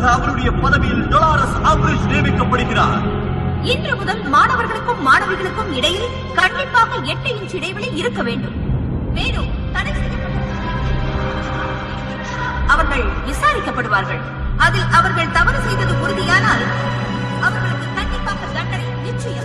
பதிலாக அவருடைய பதவியில் டொலாரஸ் ஆம்ப்ரிட்ஜ் நியமிக்கப்படுகிறார். இன்று முதல் மாணவர்களுக்கும் மாணவிகளுக்கும் இடையில் கண்டிப்பாக 8 இன்ச் இடைவெளி இருக்க வேண்டும். மேலும் தடை அவர்கள் விசாரிக்கப்படுவார்கள். அதில் அவர்கள் தவறு செய்தது உறுதியானால் அவர்களுக்கு கண்டிப்பாக தண்டனை நிச்சயம்.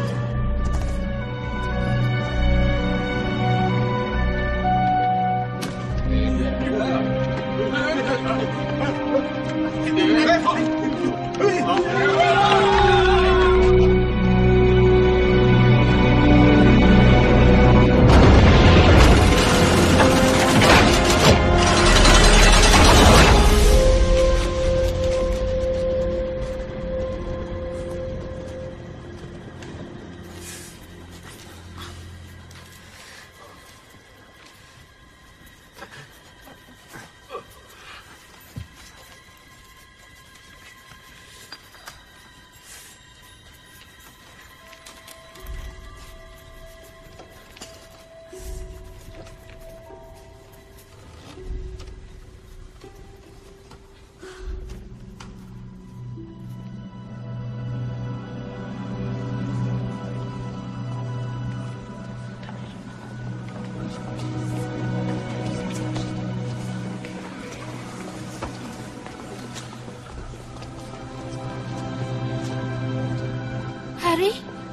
ஹாரி,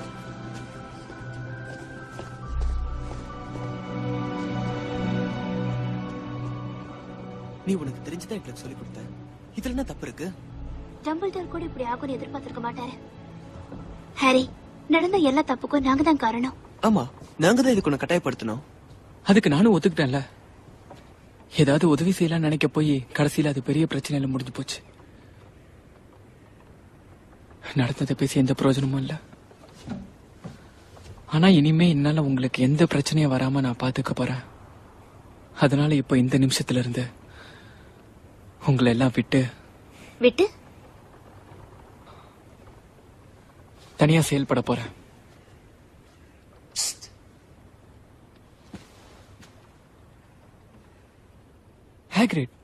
நீ உனக்கு தெரிஞ்சுதான் எங்களுக்கு சொல்லி கொடுத்த. இதுல என்ன தப்பு இருக்கு? டம்பிள்டோர் கூட இப்படி ஆகும்னு எதிர்பார்த்திருக்க மாட்டாரு. ஹாரி, நடந்த எல்லா தப்புக்கும் நாங்க தான் காரணம். ஆமா, நாங்க தான் இதுக்கு உன்னை கட்டாயப்படுத்தணும். அதுக்கு நானும் ஒத்துக்கிட்டேன்ல. ஏதாவது உதவி செய்யலாம் நினைக்க போய் கடைசியில அது பெரிய பிரச்சனையில முடிஞ்சு போச்சு. நடந்ததை பேசி எந்த பிரயோஜனமும் இல்ல. ஆனா இனிமே என்னால உங்களுக்கு எந்த பிரச்சனையும் வராம நான் பாத்துக்க போறேன். அதனால இப்ப இந்த நிமிஷத்துல இருந்து உங்களை எல்லாம் விட்டு தனியா செயல்பட போறேன். ஹேக்ரிட்,